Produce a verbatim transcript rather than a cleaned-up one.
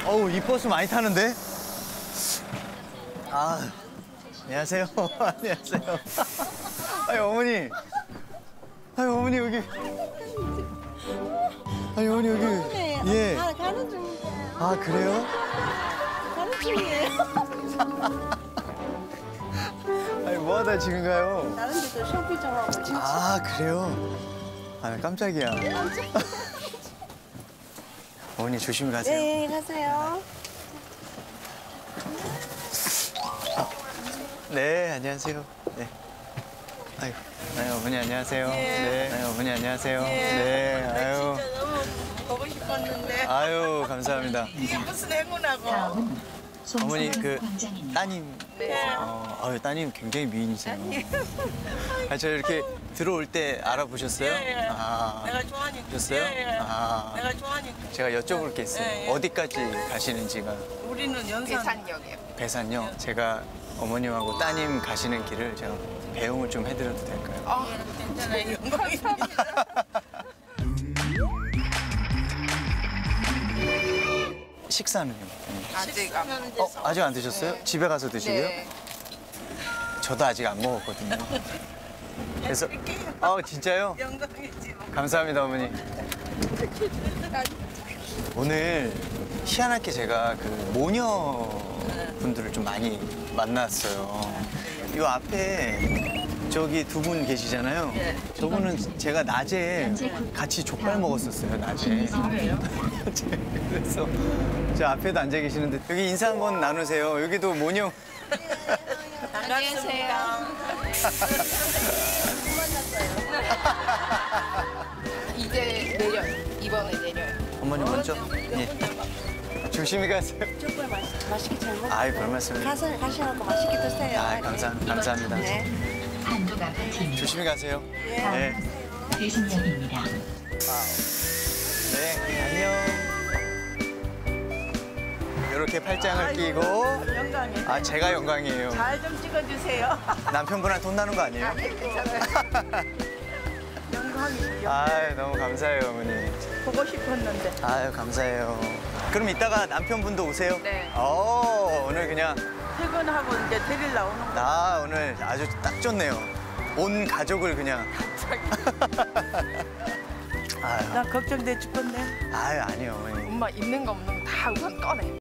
어우, 이 버스 많이 타는데? 아, 안녕하세요. 안녕하세요. 아유, 어머니. 아유, 어머니, 여기. 아유, 어머니, 여기. 예. 아, 가는 중인데. 아, 그래요? 가는 중이에요. 아니, 뭐 하다 지금 가요? 다른 데도 쇼핑 좀 하고 진짜. 아, 그래요? 아, 깜짝이야. 어머니, 조심히 가세요. 네, 가세요. 네, 안녕하세요. 네. 아유, 아유, 어머니 안녕하세요. 네. 아유, 어머니 안녕하세요. 네. 아유. 진짜 너무 보고 싶었는데. 아유, 감사합니다. 이게 무슨 행운하고. 어머니 그 따님. 네. 어, 아유, 따님 굉장히 미인이세요. 아, 저 이렇게 들어올 때 알아보셨어요? 예, 예. 아, 내가 좋아하니까. 보셨어요? 예, 예. 아, 내가 좋아하니까. 제가 여쭤볼 게 있어요. 예, 예. 어디까지 가시는지가. 우리는 연산. 배산역이요. 배산요. 제가 어머님하고 따님 가시는 길을 제가 배웅을 좀 해드려도 될까요? 아, 괜찮아요. 영광입니다. 식사는요? 아직 안 먹었어요. 어, 아직 안 드셨어요? 네. 집에 가서 드시고요? 네. 저도 아직 안 먹었거든요. 그래서 아 진짜요? 영광이지. 뭐. 감사합니다 어머니. 오늘 희한하게 제가 그 모녀 분들을 좀 많이 만났어요. 이 앞에 저기 두 분 계시잖아요. 저분은 제가 낮에 같이 족발 먹었었어요, 낮에. 그래서 저 앞에도 앉아 계시는데 여기 인사 한번 나누세요. 여기도 모녀. 반갑습니다. 이제 내려요. 이번에 내려요. 어머니 먼저. 예. 조심히 가세요. 족발 맛, 맛있게 잘 먹고. 아이, 별 말씀을. 가서 가시라고 맛있게 드세요. 아, 감사, 감사합니다. 네. 한국 아파트입니다. 조심히 가세요. 예. 네. 대신역입니다. 네, 안녕. 이렇게 팔짱을 끼고. 영광이. 아, 제가 영광이에요. 잘 좀 찍어주세요. 남편분한테 돈 나는 거 아니에요? 영광이죠. 아, 너무 감사해요, 어머니. 보고 싶었는데. 아유, 감사해요. 그럼 이따가 남편분도 오세요? 네. 어, 오늘 그냥, 퇴근하고 이제 데리러 나오는 거. 아, 오늘 아주 딱 좋네요. 온 가족을 그냥. 아유, 나 걱정돼 죽겠네. 아유, 아니요, 어머니. 엄마 있는 거 없는 거 다 우선 꺼내.